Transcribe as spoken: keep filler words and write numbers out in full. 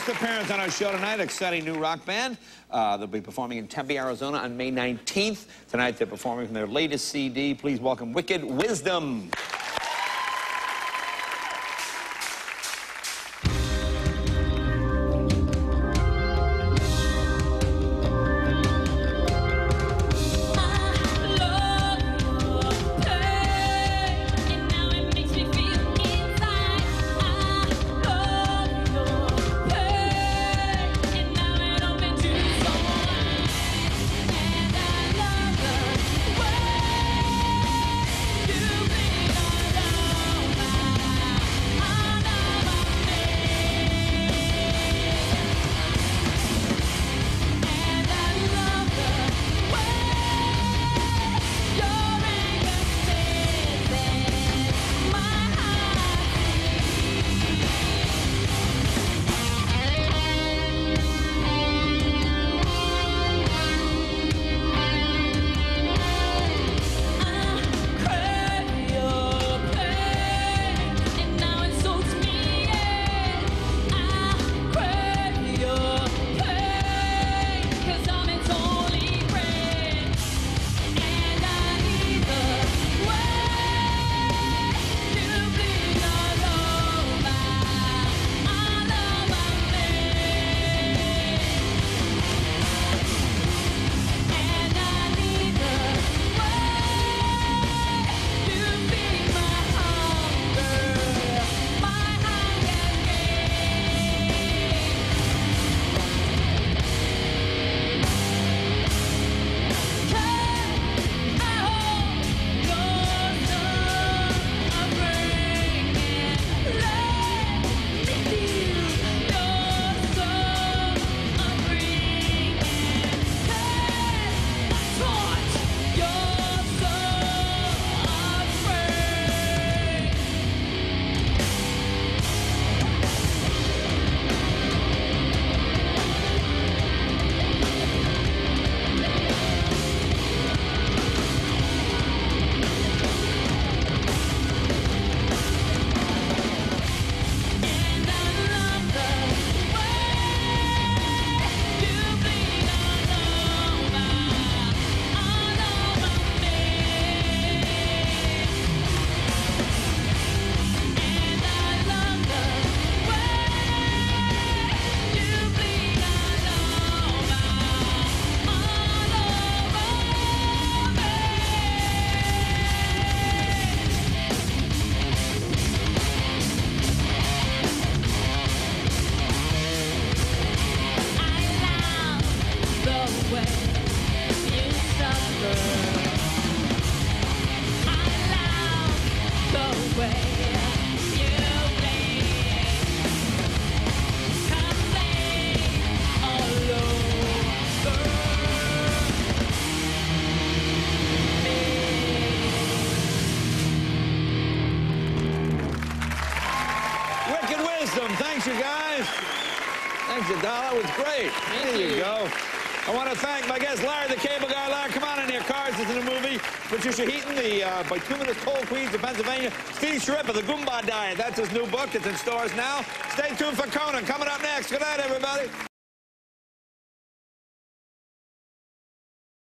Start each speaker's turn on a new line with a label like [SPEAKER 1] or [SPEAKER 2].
[SPEAKER 1] First appearance on our show tonight, exciting new rock band. Uh, they'll be performing in Tempe, Arizona on May nineteenth. Tonight they're performing from their latest C D. Please welcome Wicked Wisdom. Thanks, you guys. Thanks, Adele. That was great.
[SPEAKER 2] Thank
[SPEAKER 1] there you.
[SPEAKER 2] you
[SPEAKER 1] go. I want to thank my guest, Larry the Cable Guy. Larry, come on in here. Cars is in the movie. Patricia Heaton, the uh, bituminous coal queens of Pennsylvania. Steve Sharippa, the Goomba Diet. That's his new book. It's in stores now. Stay tuned for Conan. Coming up next. Good night, everybody.